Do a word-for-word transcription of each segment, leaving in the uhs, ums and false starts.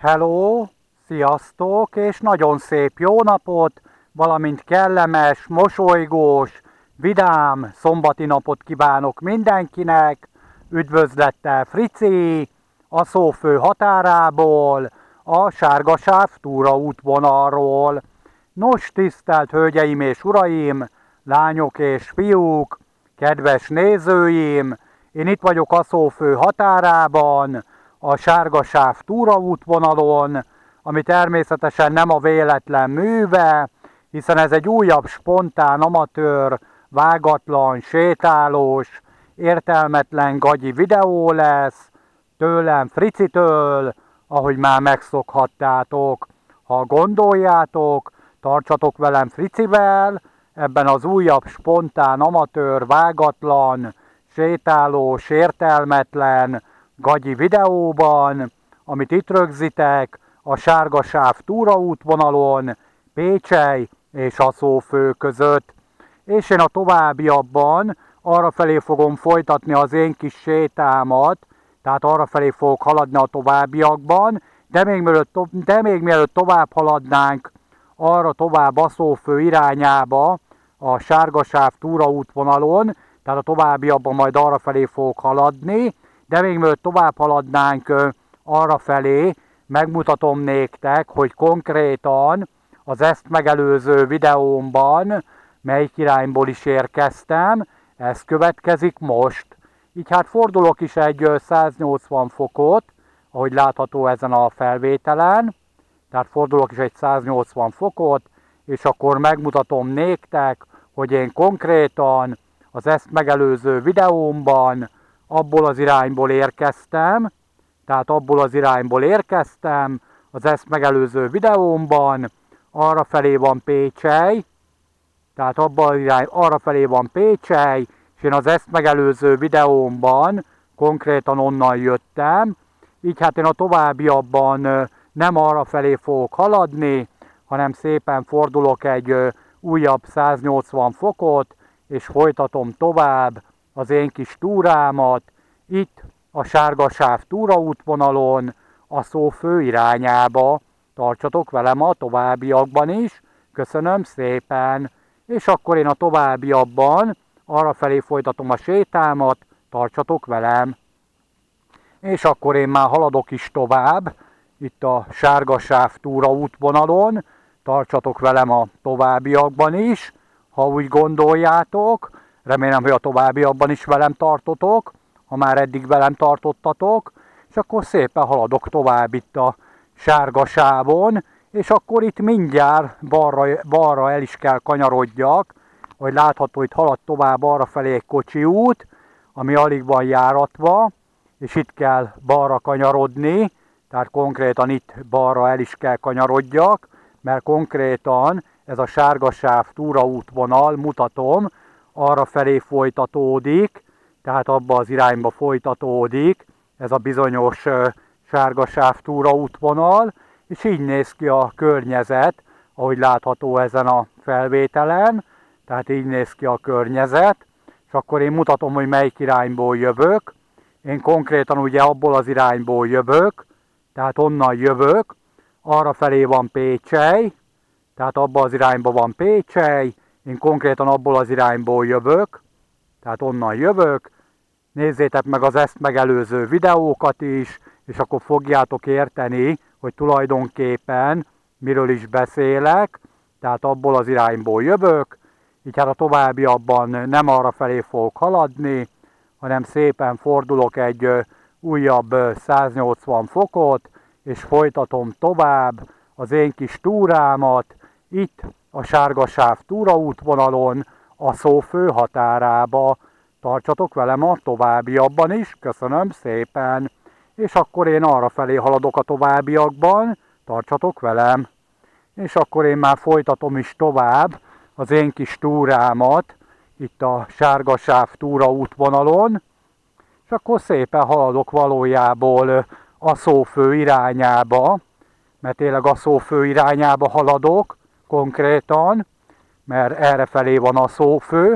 Hello, sziasztok, és nagyon szép jó napot, valamint kellemes, mosolygós, vidám szombati napot kívánok mindenkinek. Üdvözlettel Frici, a Szófő határából, a Sárgasáv túraútvonalról. Nos, tisztelt hölgyeim és uraim, lányok és fiúk, kedves nézőim, én itt vagyok a Szófő határában, a Sárgasáv túraútvonalon, ami természetesen nem a véletlen műve, hiszen ez egy újabb spontán, amatőr, vágatlan, sétálós, értelmetlen gagyi videó lesz, tőlem, Fricitől, ahogy már megszokhattátok. Ha gondoljátok, tartsatok velem Fricivel, ebben az újabb spontán, amatőr, vágatlan, sétálós, értelmetlen, gagyi videóban, amit itt rögzítek a Sárgasáv túraútvonalon, Pécsely és a Szófő között. És én a továbbiakban arrafelé fogom folytatni az én kis sétámat, tehát arrafelé fogok haladni a továbbiakban, de még mielőtt, de még mielőtt tovább haladnánk arra tovább a Szófő irányába a Sárgasáv túraútvonalon, tehát a továbbiakban majd arrafelé fogok haladni, de még mielőtt tovább haladnánk arrafelé, megmutatom néktek, hogy konkrétan az ezt megelőző videómban melyik irányból is érkeztem, ez következik most. Így hát fordulok is egy száznyolcvan fokot, ahogy látható ezen a felvételen, tehát fordulok is egy száznyolcvan fokot, és akkor megmutatom néktek, hogy én konkrétan az ezt megelőző videómban abból az irányból érkeztem, tehát abból az irányból érkeztem, az ezt megelőző videómban, arra felé van Pécsely, tehát abban az irány, arra felé van Pécsely, és én az ezt megelőző videómban konkrétan onnan jöttem, így hát én a továbbiakban nem arra felé fogok haladni, hanem szépen fordulok egy újabb száznyolcvan fokot, és folytatom tovább az én kis túrámat, itt a Sárgasáv túraútvonalon, a Szófő irányába. Tartsatok velem a továbbiakban is, köszönöm szépen, és akkor én a továbbiakban arrafelé folytatom a sétámat, tartsatok velem. És akkor én már haladok is tovább, itt a Sárgasáv túraútvonalon, tartsatok velem a továbbiakban is, ha úgy gondoljátok. Remélem, hogy a továbbiakban is velem tartotok, ha már eddig velem tartottatok, és akkor szépen haladok tovább itt a Sárgasávon, és akkor itt mindjárt balra, balra el is kell kanyarodjak, hogy látható, itt halad tovább arra felé egy kocsi út, ami alig van járatva, és itt kell balra kanyarodni, tehát konkrétan itt balra el is kell kanyarodjak, mert konkrétan ez a Sárgasáv túraútvonal, mutatom, arra felé folytatódik, tehát abba az irányba folytatódik ez a bizonyos Sárgasáv túraútvonal, és így néz ki a környezet, ahogy látható ezen a felvételen, tehát így néz ki a környezet, és akkor én mutatom, hogy melyik irányból jövök. Én konkrétan ugye abból az irányból jövök, tehát onnan jövök, arra felé van Pécsely, tehát abba az irányba van Pécsely, én konkrétan abból az irányból jövök, tehát onnan jövök, nézzétek meg az ezt megelőző videókat is, és akkor fogjátok érteni, hogy tulajdonképpen miről is beszélek, tehát abból az irányból jövök, így hát a továbbiakban nem arra felé fogok haladni, hanem szépen fordulok egy újabb száznyolcvan fokot, és folytatom tovább az én kis túrámat, itt a Sárgasáv túraútvonalon, a Szófő határába. Tartsatok velem a továbbiakban is, köszönöm szépen. És akkor én arra felé haladok a továbbiakban, tartsatok velem. És akkor én már folytatom is tovább az én kis túrámat, itt a Sárgasáv túraútvonalon, és akkor szépen haladok valójából a Szófő irányába, mert tényleg a Szófő irányába haladok konkrétan, mert errefelé van a Szófő,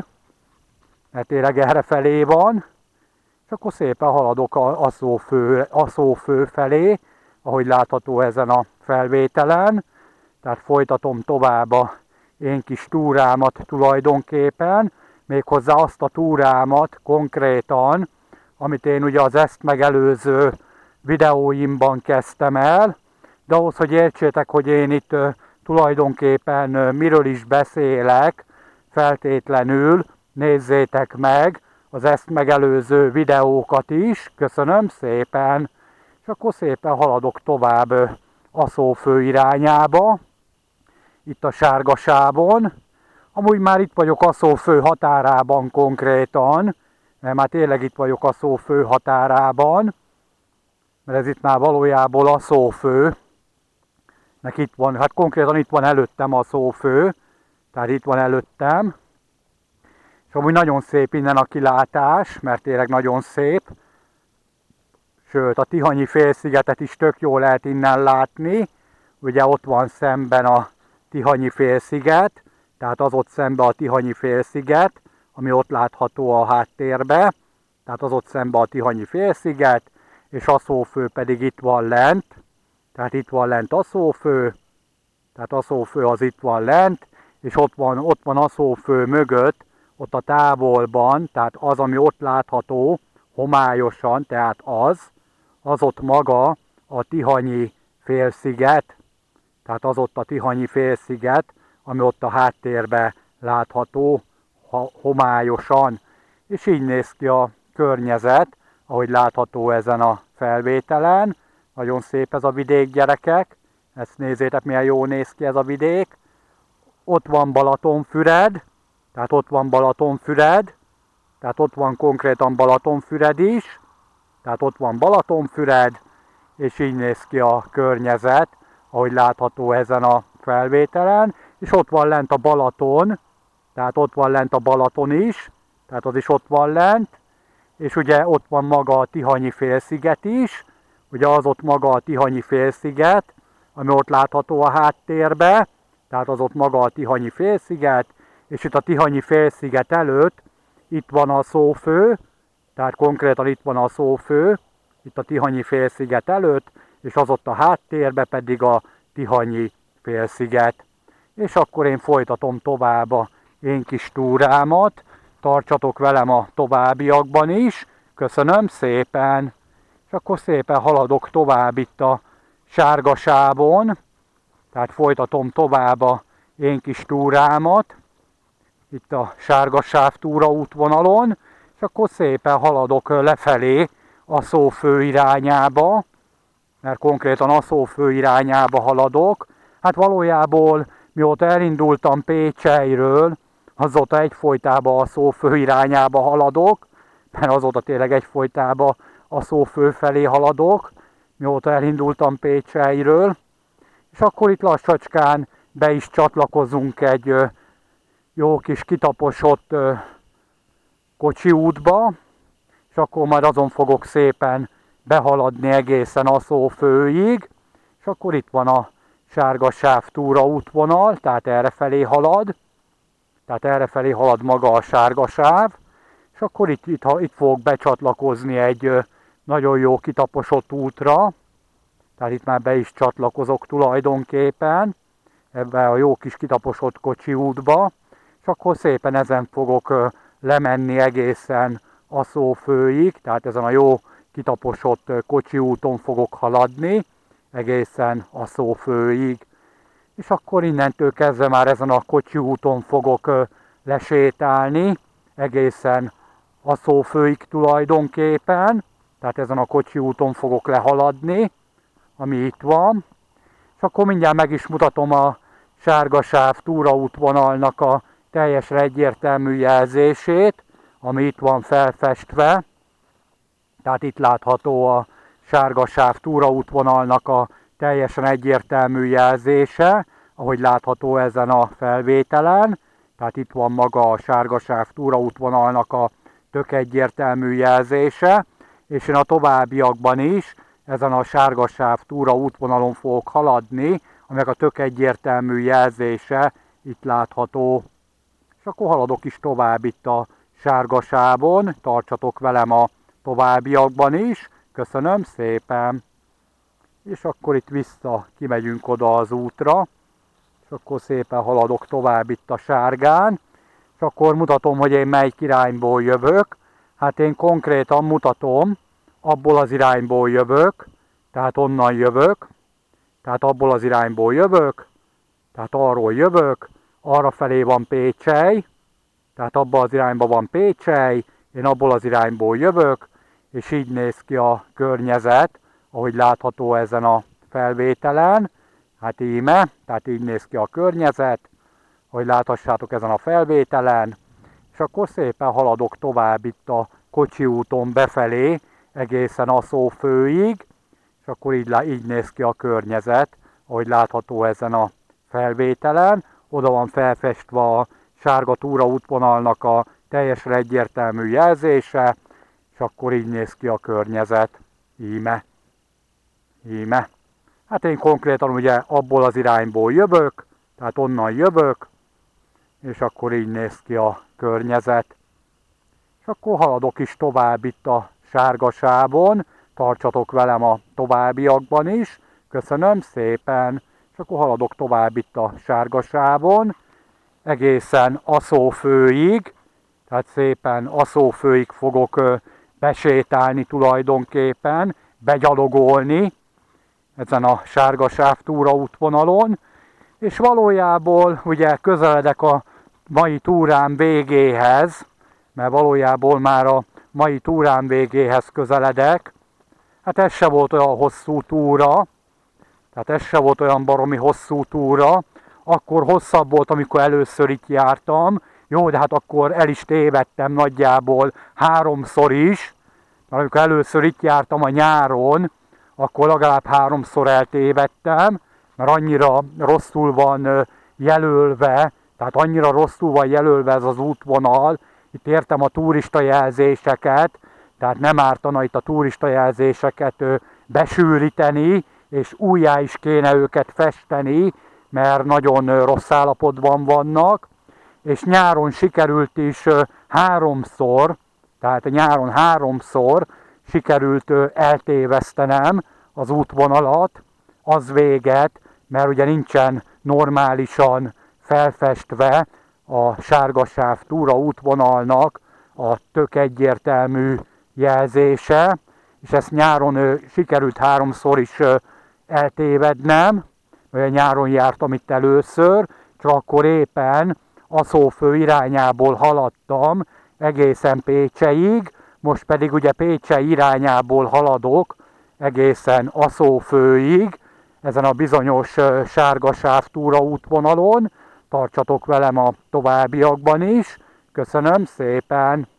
mert tényleg errefelé van, és akkor szépen haladok a, a, szófő, a Szófő felé, ahogy látható ezen a felvételen. Tehát folytatom tovább a én kis túrámat tulajdonképpen, méghozzá azt a túrámat konkrétan, amit én ugye az ezt megelőző videóimban kezdtem el, de ahhoz, hogy értsétek, hogy én itt uh, tulajdonképpen uh, miről is beszélek, feltétlenül nézzétek meg az ezt megelőző videókat is, köszönöm szépen, és akkor szépen haladok tovább uh, Aszófő irányába, itt a Sárgasávon. Amúgy már itt vagyok Aszófő határában konkrétan, mert már tényleg itt vagyok Aszófő határában, mert ez itt már valójában Aszófő, meg itt van, hát konkrétan itt van előttem Aszófő, tehát itt van előttem, és amúgy nagyon szép innen a kilátás, mert tényleg nagyon szép, sőt a Tihanyi félszigetet is tök jól lehet innen látni, ugye ott van szemben a Tihanyi félsziget, tehát az ott szemben a Tihanyi félsziget, ami ott látható a háttérbe, tehát az ott szemben a Tihanyi félsziget, és Aszófő pedig itt van lent, tehát itt van lent Aszófő, tehát Aszófő az itt van lent, és ott van, ott van Aszófő mögött, ott a távolban, tehát az, ami ott látható, homályosan, tehát az, az ott maga a Tihanyi félsziget, tehát az ott a Tihanyi félsziget, ami ott a háttérbe látható, homályosan, és így néz ki a környezet, ahogy látható ezen a felvételen. Nagyon szép ez a vidék, gyerekek, ezt nézzétek, milyen jól néz ki ez a vidék. Ott van Balatonfüred, tehát ott van Balatonfüred, tehát ott van konkrétan Balatonfüred is, tehát ott van Balatonfüred, és így néz ki a környezet, ahogy látható ezen a felvételen, és ott van lent a Balaton, tehát ott van lent a Balaton is, tehát az is ott van lent, és ugye ott van maga a Tihanyi félsziget is, ugye az ott maga a Tihanyi félsziget, ami ott látható a háttérbe, tehát az ott maga a Tihanyi félsziget, és itt a Tihanyi félsziget előtt itt van Aszófő, tehát konkrétan itt van Aszófő, itt a Tihanyi félsziget előtt, és az ott a háttérbe pedig a Tihanyi félsziget. És akkor én folytatom tovább a én kis túrámat, tartsatok velem a továbbiakban is, köszönöm szépen, és akkor szépen haladok tovább itt a Sárgasávon, tehát folytatom tovább a én kis túrámat, itt a Sárgasáv túraútvonalon, és akkor szépen haladok lefelé Aszófő irányába, mert konkrétan Aszófő irányába haladok. Hát valójában mióta elindultam Pécselyről, azóta egyfolytában Aszófő irányába haladok, mert azóta tényleg egyfolytában Aszófő felé haladok, mióta elindultam Pécselyről, és akkor itt lassacskán be is csatlakozunk egy jó kis kitaposott kocsi útba, és akkor majd azon fogok szépen behaladni egészen Aszófőig, és akkor itt van a Sárgasáv túraútvonal, tehát errefelé halad, tehát errefelé halad maga a Sárgasáv, és akkor itt, itt, itt fogok becsatlakozni egy nagyon jó kitaposott útra, tehát itt már be is csatlakozok tulajdonképpen, ebbe a jó kis kitaposott kocsi útba, és akkor szépen ezen fogok lemenni egészen Aszófőig, tehát ezen a jó kitaposott kocsi úton fogok haladni, egészen Aszófőig. És akkor innentől kezdve már ezen a kocsi úton fogok lesétálni, egészen Aszófőig tulajdonképpen, tehát ezen a kocsi úton fogok lehaladni, ami itt van. És akkor mindjárt meg is mutatom a Sárgasáv túraútvonalnak a teljesen egyértelmű jelzését, ami itt van felfestve. Tehát itt látható a Sárgasáv túraútvonalnak a teljesen egyértelmű jelzése, ahogy látható ezen a felvételen. Tehát itt van maga a Sárgasáv túraútvonalnak a tök egyértelmű jelzése, és én a továbbiakban is ezen a Sárgasáv túraútvonalon fogok haladni, aminek a tök egyértelmű jelzése itt látható. És akkor haladok is tovább itt a Sárgasávon, tartsatok velem a továbbiakban is, köszönöm szépen! és akkor itt vissza kimegyünk oda az útra, és akkor szépen haladok tovább itt a sárgán, és akkor mutatom, hogy én melyik irányból jövök. Hát én konkrétan mutatom, abból az irányból jövök, tehát onnan jövök, tehát abból az irányból jövök, tehát arról jövök, arra felé van Pécsely, tehát abban az irányban van Pécsely, én abból az irányból jövök, és így néz ki a környezet, ahogy látható ezen a felvételen. Hát íme, tehát így néz ki a környezet, ahogy láthassátok ezen a felvételen, és akkor szépen haladok tovább itt a Kocsi úton befelé, egészen Aszófőig, és akkor így, így néz ki a környezet, ahogy látható ezen a felvételen. Oda van felfestve a sárga túraútvonalnak a teljesen egyértelmű jelzése, és akkor így néz ki a környezet, íme, íme. Hát én konkrétan ugye abból az irányból jövök, tehát onnan jövök, és akkor így néz ki a környezet. És akkor haladok is tovább itt a sárga sávon, tartsatok velem a továbbiakban is, köszönöm szépen. És akkor haladok tovább itt a sárga sávon, egészen Aszófőig, tehát szépen Aszófőig fogok besétálni tulajdonképpen, begyalogolni ezen a sárga sáv túraútvonalon, és valójában ugye közeledek a mai túrám végéhez, mert valójában már a mai túrám végéhez közeledek. Hát ez se volt olyan hosszú túra, tehát ez se volt olyan baromi hosszú túra, akkor hosszabb volt, amikor először itt jártam, jó, de hát akkor el is tévedtem nagyjából háromszor is, mert amikor először itt jártam a nyáron, akkor legalább háromszor eltévedtem, mert annyira rosszul van jelölve, tehát annyira rosszul van jelölve ez az útvonal, itt értem a turista jelzéseket, tehát nem ártana itt a turista jelzéseket besűríteni, és újjá is kéne őket festeni, mert nagyon rossz állapotban vannak, és nyáron sikerült is háromszor, tehát nyáron háromszor sikerült eltévesztenem az útvonalat, az véget, mert ugye nincsen normálisan felfestve a sárga sáv túra útvonalnak a tök egyértelmű jelzése, és ezt nyáron sikerült háromszor is eltévednem, mert nyáron jártam itt először, csak akkor éppen Aszófő irányából haladtam egészen Pécseyig, most pedig ugye Pécsey irányából haladok egészen Aszófőig, ezen a bizonyos sárga sáv túraútvonalon. Tartsatok velem a továbbiakban is. Köszönöm szépen!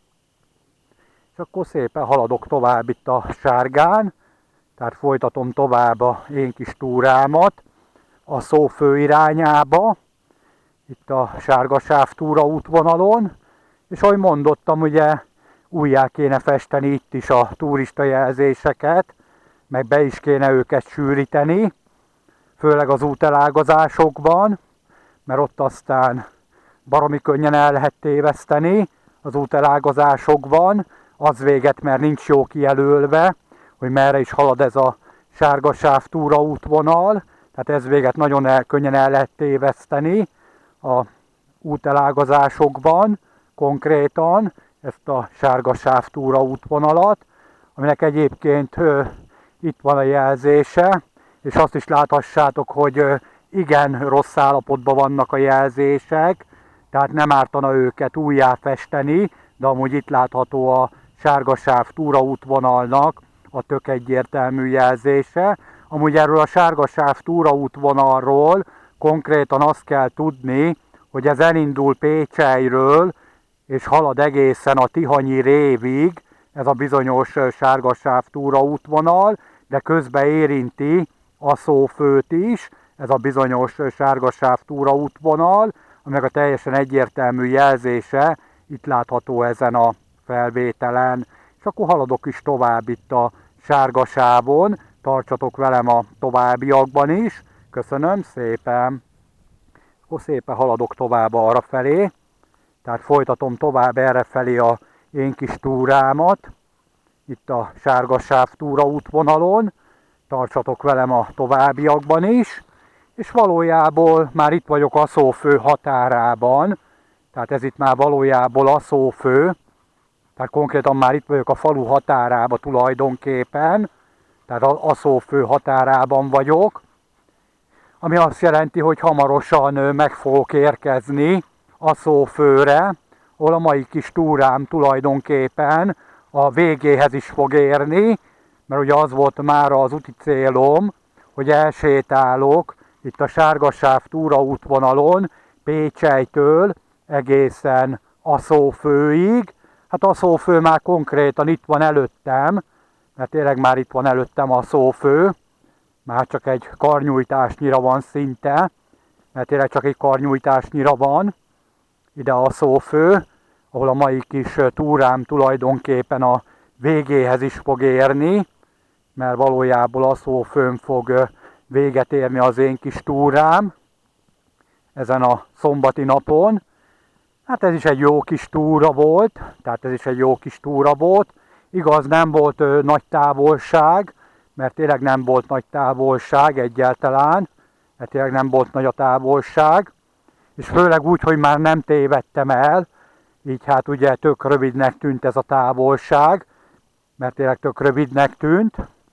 És akkor szépen haladok tovább itt a sárgán, tehát folytatom tovább a én kis túrámat Aszófő irányába, itt a sárga sáv túraútvonalon, és ahogy mondottam, ugye újjá kéne festeni itt is a turista jelzéseket, meg be is kéne őket sűríteni, főleg az útelágazásokban, mert ott aztán baromi könnyen el lehet téveszteni az útelágazásokban, az véget, mert nincs jó kijelölve, hogy merre is halad ez a sárga sáv túraútvonal, tehát ez véget nagyon el, könnyen el lehet téveszteni a útelágazásokban konkrétan, ezt a sárga sáv túraútvonalat, aminek egyébként ö, itt van a jelzése, és azt is láthassátok, hogy ö, igen rossz állapotban vannak a jelzések, tehát nem ártana őket újjá festeni, de amúgy itt látható a sárga sáv túraútvonalnak a tök egyértelmű jelzése. Amúgy erről a sárga sáv túraútvonalról konkrétan azt kell tudni, hogy ez elindul Pécseyről, és halad egészen a Tihanyi révig, ez a bizonyos sárga sáv túraútvonal, de közben érinti Aszófőt is, ez a bizonyos sárga sáv túraútvonal, aminek a teljesen egyértelmű jelzése itt látható ezen a felvételen. És akkor haladok is tovább itt a sárga sávon, tartsatok velem a továbbiakban is. Köszönöm szépen! Akkor szépen haladok tovább arra felé, tehát folytatom tovább erre felé a én kis túrámat, itt a sárga sáv túraútvonalon, tartsatok velem a továbbiakban is. És valójában már itt vagyok Aszófő határában, tehát ez itt már valójában Aszófő, tehát konkrétan már itt vagyok a falu határában tulajdonképpen, tehát Aszófő határában vagyok, ami azt jelenti, hogy hamarosan meg fogok érkezni Aszófőre, ahol a mai kis túrám tulajdonképpen a végéhez is fog érni, mert ugye az volt már az úti célom, hogy elsétálok itt a Sárgasáv túraútvonalon Pécselytől egészen Aszófőig. Hát Aszófő már konkrétan itt van előttem, mert tényleg már itt van előttem Aszófő, már csak egy karnyújtásnyira van szinte, mert tényleg csak egy karnyújtásnyira van ide Aszófő, ahol a mai kis túrám tulajdonképpen a végéhez is fog érni, mert valójában Aszófőn fog véget érni az én kis túrám ezen a szombati napon. Hát ez is egy jó kis túra volt, tehát ez is egy jó kis túra volt. Igaz, nem volt ö, nagy távolság, mert tényleg nem volt nagy távolság egyáltalán, mert tényleg nem volt nagy a távolság, és főleg úgy, hogy már nem tévedtem el, így hát ugye tök rövidnek tűnt ez a távolság, mert tényleg tök rövidnek tűnt,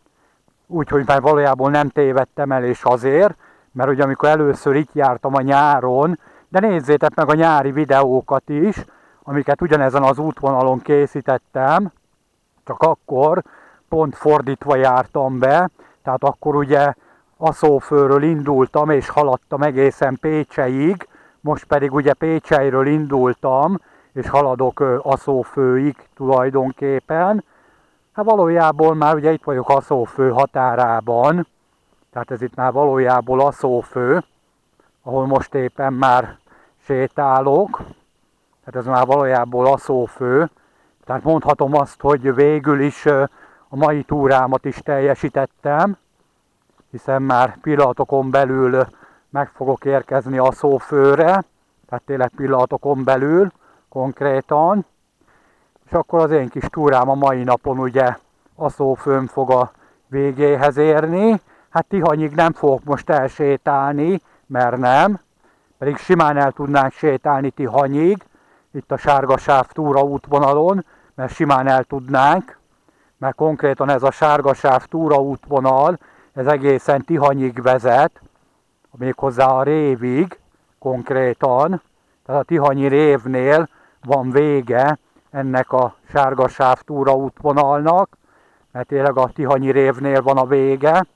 úgyhogy már valójában nem tévedtem el, és azért, mert ugye amikor először itt jártam a nyáron, de nézzétek meg a nyári videókat is, amiket ugyanezen az útvonalon készítettem, csak akkor pont fordítva jártam be, tehát akkor ugye Aszófőről indultam és haladtam egészen Pécseyig, most pedig ugye Pécselyről indultam és haladok Aszófőig tulajdonképpen. Hát valójában már ugye itt vagyok Aszófő határában, tehát ez itt már valójában Aszófő, ahol most éppen már sétálok, tehát ez már valójában Aszófő, tehát mondhatom azt, hogy végül is a mai túrámat is teljesítettem, hiszen már pillanatokon belül meg fogok érkezni Aszófőre, tehát tényleg pillanatokon belül konkrétan, és akkor az én kis túrám a mai napon ugye Aszófőn fog a végéhez érni. Hát Tihanyig nem fogok most elsétálni, mert nem, pedig simán el tudnánk sétálni Tihanyig, itt a Sárgasáv túraútvonalon, mert simán el tudnánk, mert konkrétan ez a Sárgasáv túraútvonal, ez egészen Tihanyig vezet, méghozzá a révig konkrétan, tehát a tihanyi révnél van vége ennek a Sárgasáv túraútvonalnak, mert tényleg a tihanyi révnél van a vége,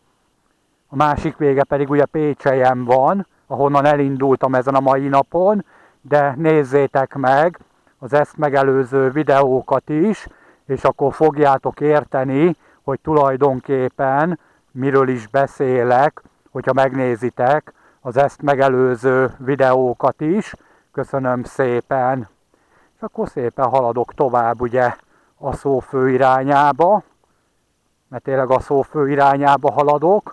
a másik vége pedig ugye Pécselyen van, ahonnan elindultam ezen a mai napon, de nézzétek meg az ezt megelőző videókat is, és akkor fogjátok érteni, hogy tulajdonképpen miről is beszélek, hogyha megnézitek az ezt megelőző videókat is. Köszönöm szépen! És akkor szépen haladok tovább ugye Aszófő irányába, mert tényleg Aszófő irányába haladok,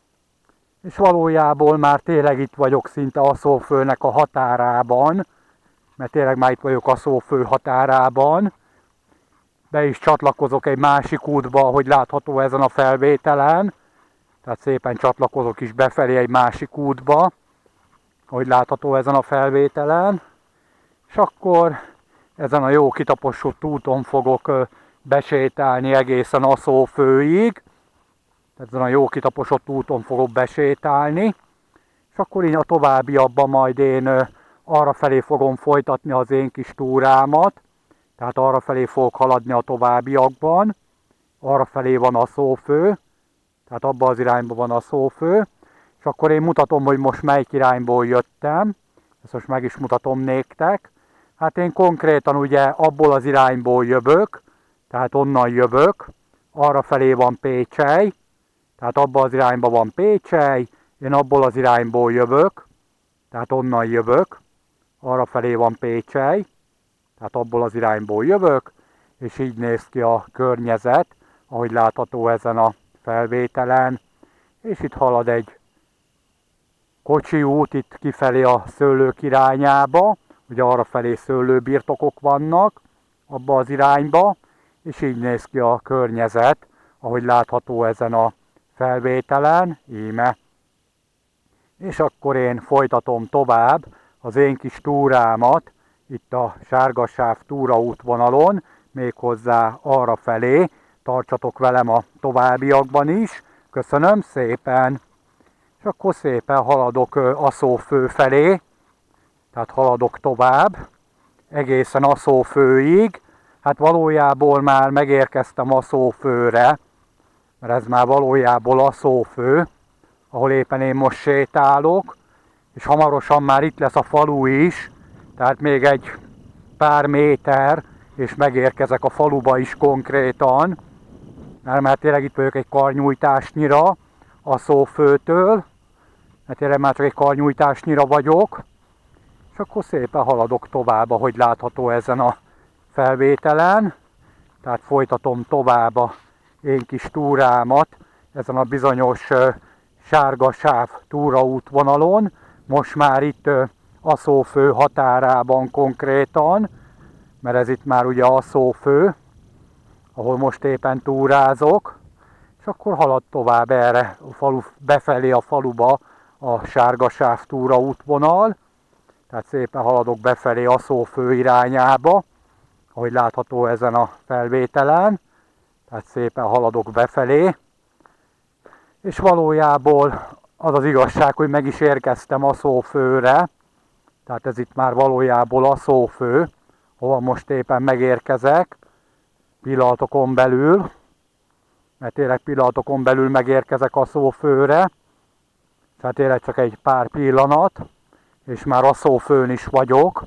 és valójában már tényleg itt vagyok szinte Aszófőnek a határában, mert tényleg már itt vagyok Aszófő határában. Be is csatlakozok egy másik útba, ahogy látható ezen a felvételen, tehát szépen csatlakozok is befelé egy másik útba, ahogy látható ezen a felvételen, és akkor ezen a jó kitaposott úton fogok besétálni egészen Aszófőig, tehát ezen a jó kitaposott úton fogok besétálni, és akkor így a továbbiakban majd én arrafelé fogom folytatni az én kis túrámat, tehát arrafelé fogok haladni a továbbiakban, arrafelé van Aszófő, tehát abban az irányban van Aszófő, és akkor én mutatom, hogy most melyik irányból jöttem, ezt most meg is mutatom néktek. Hát én konkrétan ugye abból az irányból jövök, tehát onnan jövök, arrafelé van Pécsely, tehát abban az irányban van Pécsely, én abból az irányból jövök, tehát onnan jövök, arrafelé van Pécsely, tehát abból az irányból jövök, és így néz ki a környezet, ahogy látható ezen a felvételen, és itt halad egy kocsi út itt kifelé a szőlők irányába, ugye arrafelé szőlőbirtokok vannak abba az irányba, és így néz ki a környezet, ahogy látható ezen a felvételen, íme. És akkor én folytatom tovább az én kis túrámat itt a Sárgasáv túraútvonalon, méghozzá arra felé. Tartsatok velem a továbbiakban is. Köszönöm szépen! És akkor szépen haladok Aszófő felé, tehát haladok tovább, egészen Aszófőig. Hát valójában már megérkeztem Aszófőre, mert ez már valójában Aszófő, ahol éppen én most sétálok, és hamarosan már itt lesz a falu is, tehát még egy pár méter, és megérkezek a faluba is konkrétan, mert, mert tényleg itt vagyok egy karnyújtásnyira Aszófőtől, mert tényleg már csak egy karnyújtásnyira vagyok, és akkor szépen haladok tovább, ahogy látható ezen a felvételen, tehát folytatom tovább a én kis túrámat ezen a bizonyos uh, Sárgasáv túraútvonalon, most már itt uh, Aszófő határában konkrétan, mert ez itt már ugye Aszófő, ahol most éppen túrázok, és akkor halad tovább erre a falu, befelé a faluba a Sárgasáv túraútvonal, tehát szépen haladok befelé Aszófő irányába, ahogy látható ezen a felvételen, tehát szépen haladok befelé, és valójában az az igazság, hogy meg is érkeztem Aszófőre, tehát ez itt már valójában Aszófő, ahol most éppen megérkezek, pillanatokon belül, mert tényleg pillanatokon belül megérkezek Aszófőre, tehát tényleg csak egy pár pillanat, és már Aszófőn is vagyok.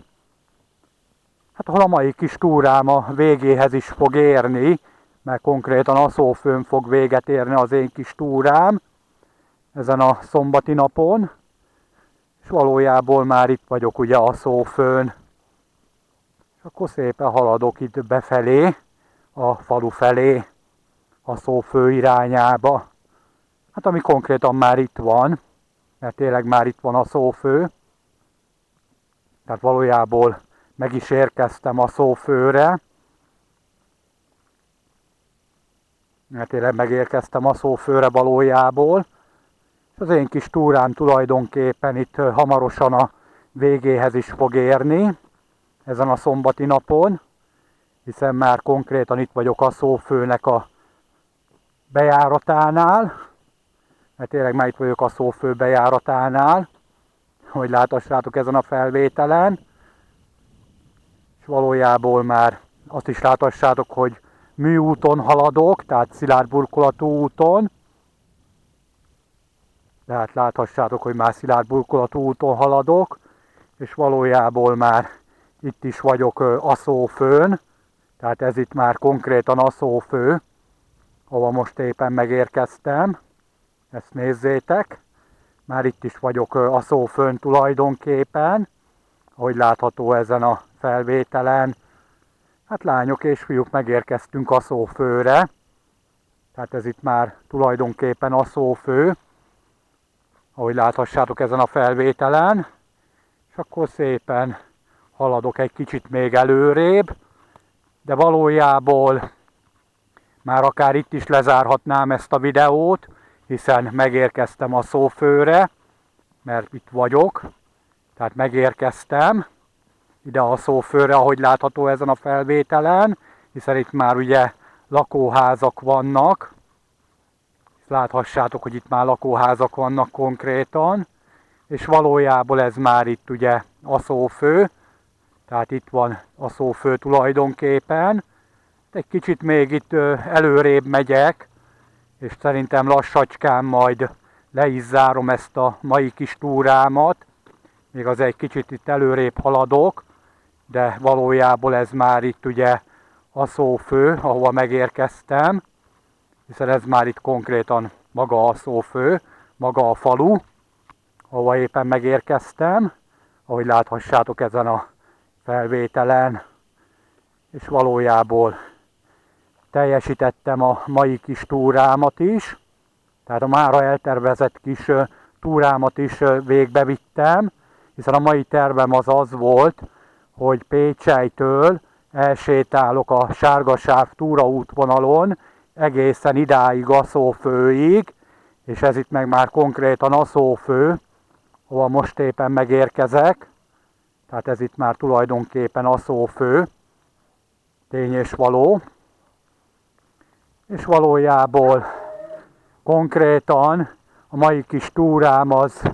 Hát ahol a mai kis túrám a végéhez is fog érni, mert konkrétan Aszófőn fog véget érni az én kis túrám, ezen a szombati napon, és valójában már itt vagyok ugye Aszófőn. És akkor szépen haladok itt befelé, a falu felé, Aszófő irányába. Hát ami konkrétan már itt van, mert tényleg már itt van Aszófő. Tehát valójában meg is érkeztem Aszófőre. Mert tényleg megérkeztem Aszófőre valójából. És az én kis túrám tulajdonképpen itt hamarosan a végéhez is fog érni, ezen a szombati napon, hiszen már konkrétan itt vagyok Aszófőnek a bejáratánál, mert tényleg már itt vagyok Aszófő bejáratánál, hogy láthassátok ezen a felvételen, és valójában már azt is láthassátok, hogy műúton haladok, tehát szilárd burkolatú úton, tehát láthassátok, hogy már szilárd burkolatú úton haladok, és valójában már itt is vagyok Aszófőn, tehát ez itt már konkrétan Aszófő, ahova most éppen megérkeztem, ezt nézzétek, már itt is vagyok Aszófőn tulajdonképpen, ahogy látható ezen a felvételen. Hát lányok és fiúk, megérkeztünk Aszófőre, tehát ez itt már tulajdonképpen Aszófő, ahogy láthassátok ezen a felvételen, és akkor szépen haladok egy kicsit még előrébb, de valójában már akár itt is lezárhatnám ezt a videót, hiszen megérkeztem Aszófőre, mert itt vagyok, tehát megérkeztem ide Aszófőre, ahogy látható ezen a felvételen, hiszen itt már ugye lakóházak vannak, láthassátok, hogy itt már lakóházak vannak konkrétan, és valójában ez már itt ugye Aszófő, tehát itt van Aszófő tulajdonképpen. Egy kicsit még itt előrébb megyek, és szerintem lassacskán majd le is zárom ezt a mai kis túrámat. Még az egy kicsit itt előrébb haladok, de valójában ez már itt ugye Aszófő, ahova megérkeztem, hiszen ez már itt konkrétan maga Aszófő, maga a falu, ahova éppen megérkeztem, ahogy láthassátok ezen a felvételen, és valójában teljesítettem a mai kis túrámat is, tehát a mára eltervezett kis túrámat is végbe vittem, hiszen a mai tervem az az volt, hogy Pécselytől elsétálok a Sárgasáv túraútvonalon egészen idáig Aszófőig, és ez itt meg már konkrétan a szófő, ahol most éppen megérkezek. Tehát ez itt már tulajdonképpen a szófő, tény és való. És valójában konkrétan a mai kis túrám az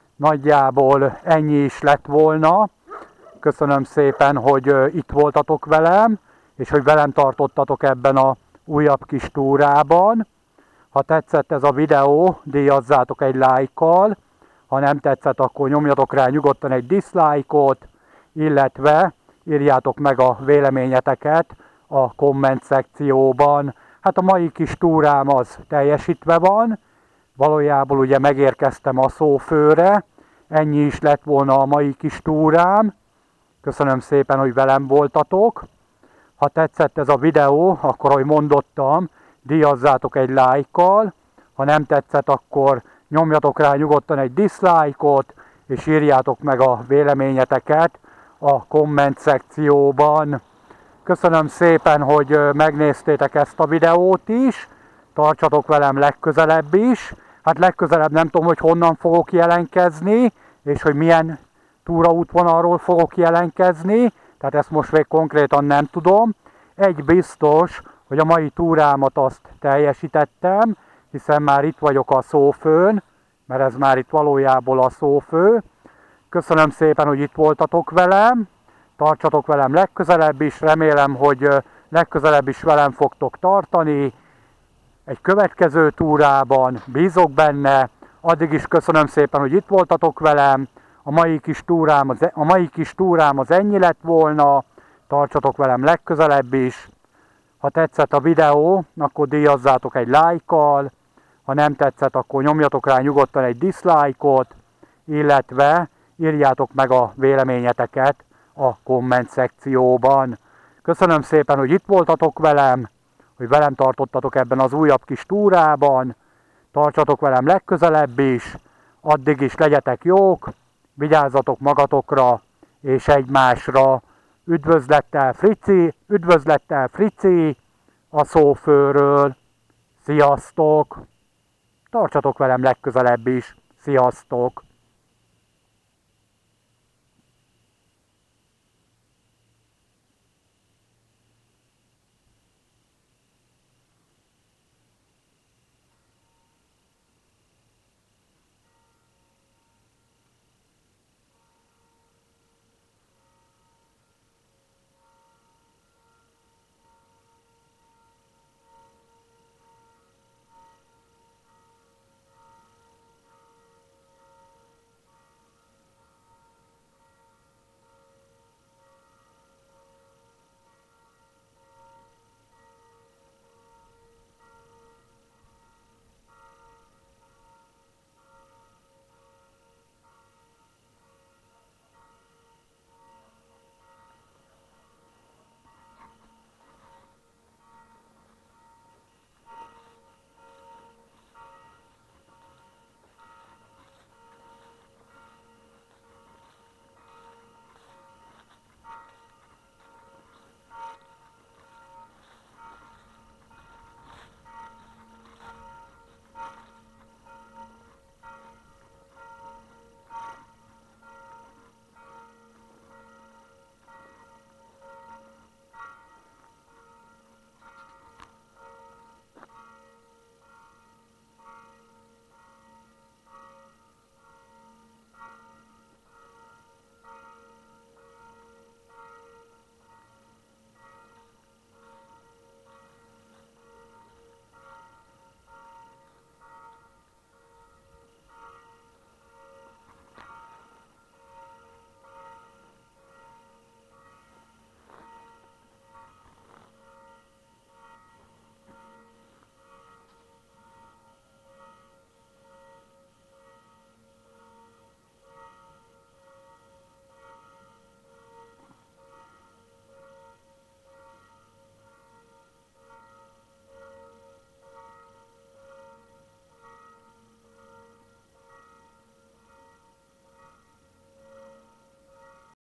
nagyjából ennyi is lett volna. Köszönöm szépen, hogy itt voltatok velem, és hogy velem tartottatok ebben a újabb kis túrában. Ha tetszett ez a videó, díjazzátok egy lájkkal, ha nem tetszett, akkor nyomjatok rá nyugodtan egy dislike-ot, illetve írjátok meg a véleményeteket a komment szekcióban. Hát a mai kis túrám az teljesítve van, valójában ugye megérkeztem a szófőre, ennyi is lett volna a mai kis túrám. Köszönöm szépen, hogy velem voltatok. Ha tetszett ez a videó, akkor ahogy mondottam, díjazzátok egy lájkkal, ha nem tetszett, akkor nyomjatok rá nyugodtan egy dislike-ot, és írjátok meg a véleményeteket a komment szekcióban. Köszönöm szépen, hogy megnéztétek ezt a videót is, tartsatok velem legközelebb is. Hát legközelebb nem tudom, hogy honnan fogok jelentkezni, és hogy milyen túraútvonalról fogok jelentkezni, tehát ezt most még konkrétan nem tudom. Egy biztos, hogy a mai túrámat azt teljesítettem, hiszen már itt vagyok a szófőn, mert ez már itt valójában a szófő. Köszönöm szépen, hogy itt voltatok velem, tartsatok velem legközelebb is, remélem, hogy legközelebb is velem fogtok tartani egy következő túrában, bízok benne. Addig is köszönöm szépen, hogy itt voltatok velem, a mai kis túrám az, a mai kis túrám az ennyi lett volna, tartsatok velem legközelebb is. Ha tetszett a videó, akkor díjazzátok egy lájkkal, ha nem tetszett, akkor nyomjatok rá nyugodtan egy dislike-ot, illetve írjátok meg a véleményeteket a komment szekcióban. Köszönöm szépen, hogy itt voltatok velem, hogy velem tartottatok ebben az újabb kis túrában, tartsatok velem legközelebb is, addig is legyetek jók, vigyázzatok magatokra és egymásra. Üdvözlettel Frici, üdvözlettel Frici a szófőről. Sziasztok! Tartsatok velem legközelebb is. Sziasztok!